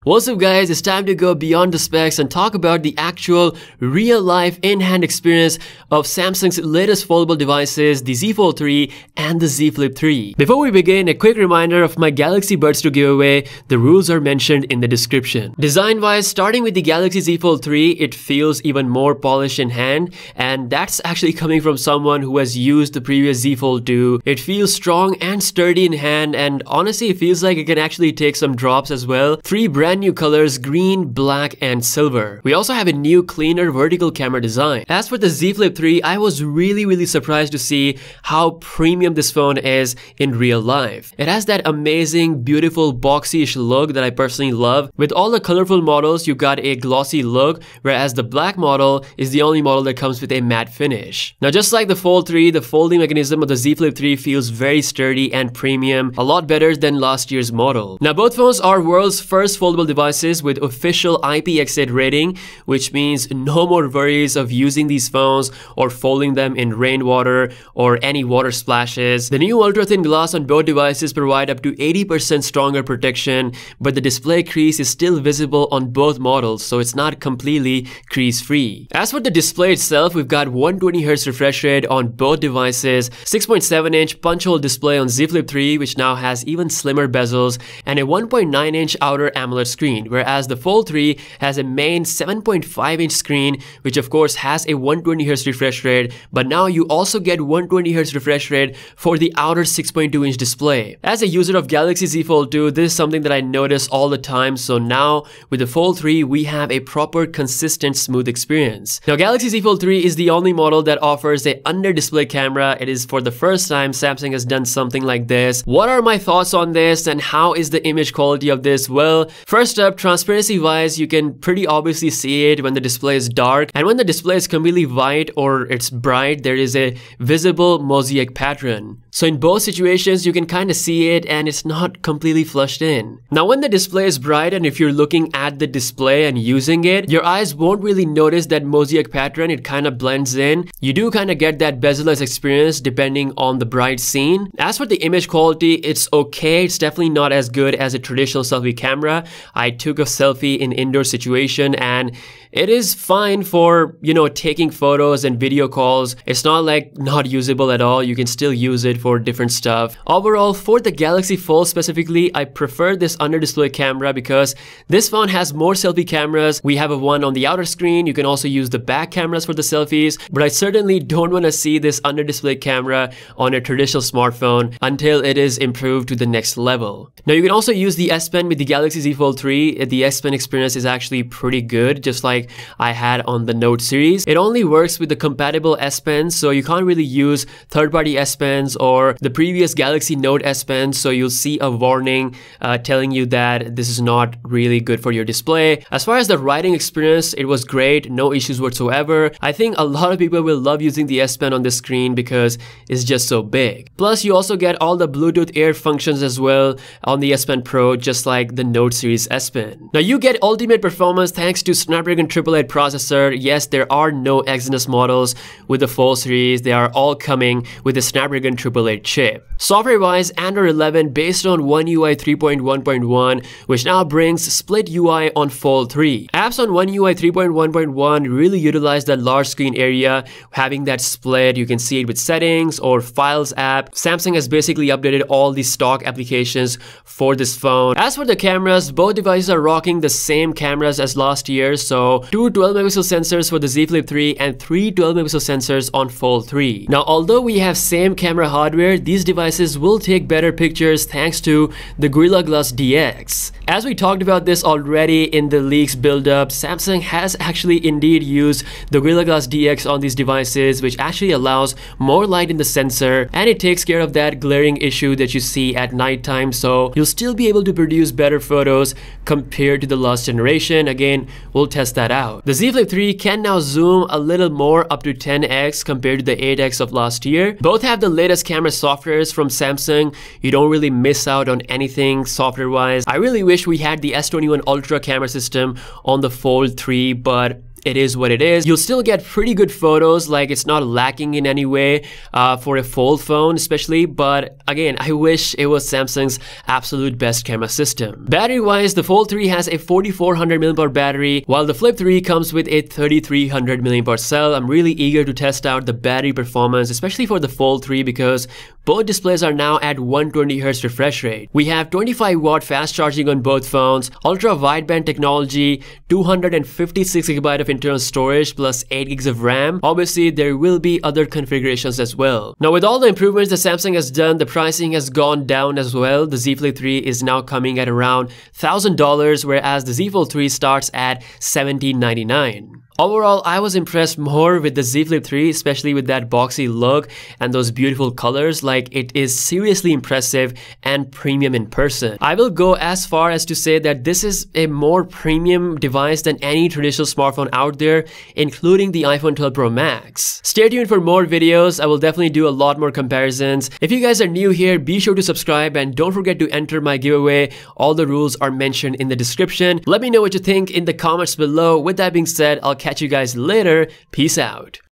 What's up guys, it's time to go beyond the specs and talk about the actual real-life in-hand experience of Samsung's latest foldable devices, the Z Fold 3 and the Z Flip 3. Before we begin, a quick reminder of my Galaxy Buds 2 giveaway. The rules are mentioned in the description. Design-wise, starting with the Galaxy Z Fold 3, it feels even more polished in hand, and that's actually coming from someone who has used the previous Z Fold 2. It feels strong and sturdy in hand, and honestly it feels like it can actually take some drops as well. Three brand new colors: green, black and silver. We also have a new cleaner vertical camera design. As for the Z Flip 3, I was really surprised to see how premium this phone is in real life. It has that amazing, beautiful, boxy-ish look that I personally love. With all the colorful models, you got a glossy look, whereas the black model is the only model that comes with a matte finish. Now, just like the Fold 3, the folding mechanism of the Z Flip 3 feels very sturdy and premium, a lot better than last year's model. Now, both phones are world's first foldable devices with official IPX8 rating, which means no more worries of using these phones or folding them in rainwater or any water splashes. The new ultra-thin glass on both devices provide up to 80% stronger protection, but the display crease is still visible on both models, so it's not completely crease-free. As for the display itself, we've got 120Hz refresh rate on both devices, 6.7-inch punch-hole display on Z Flip 3, which now has even slimmer bezels, and a 1.9-inch outer AMOLED screen, whereas the Fold 3 has a main 7.5-inch screen, which of course has a 120Hz refresh rate, but now you also get 120Hz refresh rate for the outer 6.2-inch display. As a user of Galaxy Z Fold 2, this is something that I notice all the time, so now with the Fold 3, we have a proper, consistent, smooth experience. Now, Galaxy Z Fold 3 is the only model that offers a under-display camera. It is for the first time Samsung has done something like this. What are my thoughts on this and how is the image quality of this? Well, first up, transparency wise, you can pretty obviously see it when the display is dark, and when the display is completely white or it's bright, there is a visible mosaic pattern. So in both situations, you can kind of see it and it's not completely flushed in. Now, when the display is bright and if you're looking at the display and using it, your eyes won't really notice that mosaic pattern. It kind of blends in. You do kind of get that bezel-less experience depending on the bright scene. As for the image quality, it's okay. It's definitely not as good as a traditional selfie camera. I took a selfie in indoor situation and it is fine for, taking photos and video calls. It's not like not usable at all. You can still use it for different stuff. Overall, for the Galaxy Fold specifically, I prefer this under-display camera because this phone has more selfie cameras. We have one on the outer screen. You can also use the back cameras for the selfies, but I certainly don't want to see this under-display camera on a traditional smartphone until it is improved to the next level. Now, you can also use the S Pen with the Galaxy Z Fold 3. The S Pen experience is actually pretty good, just like I had on the Note series. It only works with the compatible S Pens, so you can't really use third-party S Pens or the previous Galaxy Note S Pen, so you'll see a warning telling you that this is not really good for your display. As far as the writing experience, it was great, no issues whatsoever. I think a lot of people will love using the S Pen on this screen because it's just so big. Plus, you also get all the Bluetooth Air functions as well on the S Pen Pro, just like the Note series S Pen. Now, you get ultimate performance thanks to Snapdragon 888 processor. Yes, there are no Exynos models with the Fold series. They are all coming with the Snapdragon 888 chip. Software-wise, Android 11 based on One UI 3.1.1, which now brings split UI on Fold 3. Apps on One UI 3.1.1 really utilize that large screen area, having that split. You can see it with settings or Files app. Samsung has basically updated all the stock applications for this phone. As for the cameras, both devices are rocking the same cameras as last year, so two 12-megapixel sensors for the Z Flip 3 and three 12-megapixel sensors on Fold 3. Now, although we have same camera hardware, these devices will take better pictures thanks to the Gorilla Glass DX. As we talked about this already in the leaks build-up, Samsung has actually indeed used the Gorilla Glass DX on these devices, which actually allows more light in the sensor and it takes care of that glaring issue that you see at nighttime, so you'll still be able to produce better photos compared to the last generation. Again, we'll test that out. The Z Flip 3 can now zoom a little more, up to 10x compared to the 8x of last year. Both have the latest camera softwares from Samsung. You don't really miss out on anything software-wise. I really wish we had the S21 Ultra camera system on the Fold 3, but it is what it is. You'll still get pretty good photos, like it's not lacking in any way for a fold phone especially, but again, I wish it was Samsung's absolute best camera system. Battery wise, the Fold 3 has a 4400 mAh battery, while the Flip 3 comes with a 3300 mAh cell. I'm really eager to test out the battery performance, especially for the Fold 3, because both displays are now at 120Hz refresh rate. We have 25-watt fast charging on both phones, ultra wideband technology, 256GB of internal storage plus 8GB of RAM. Obviously, there will be other configurations as well. Now, with all the improvements that Samsung has done, the pricing has gone down as well. The Z Flip 3 is now coming at around $1,000, whereas the Z Fold 3 starts at $1,799. Overall, I was impressed more with the Z Flip 3, especially with that boxy look and those beautiful colors. Like, it is seriously impressive and premium in person. I will go as far as to say that this is a more premium device than any traditional smartphone out there, including the iPhone 12 Pro Max. Stay tuned for more videos. I will definitely do a lot more comparisons. If you guys are new here, be sure to subscribe and don't forget to enter my giveaway. All the rules are mentioned in the description. Let me know what you think in the comments below. With that being said, I'll catch you guys later. Peace out.